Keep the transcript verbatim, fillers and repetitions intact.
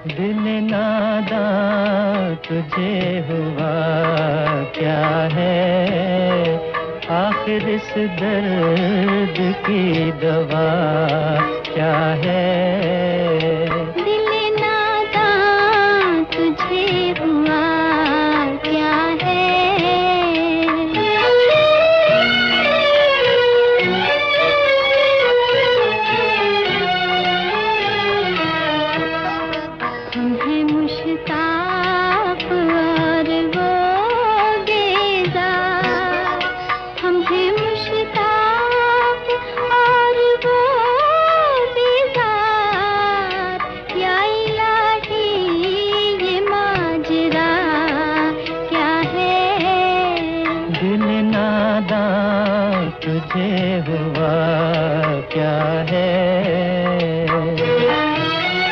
दिल नादां तुझे हुआ क्या है, आखिर इस दर्द की दवा क्या है। दिल नादां तुझे हुआ क्या है। हम हैं मुश्ताक और वो बेजार, हम हैं मुश्ताक और वो बेजार, या इलाही ये माजरा क्या है। दिल नादां तुझे हुआ क्या है,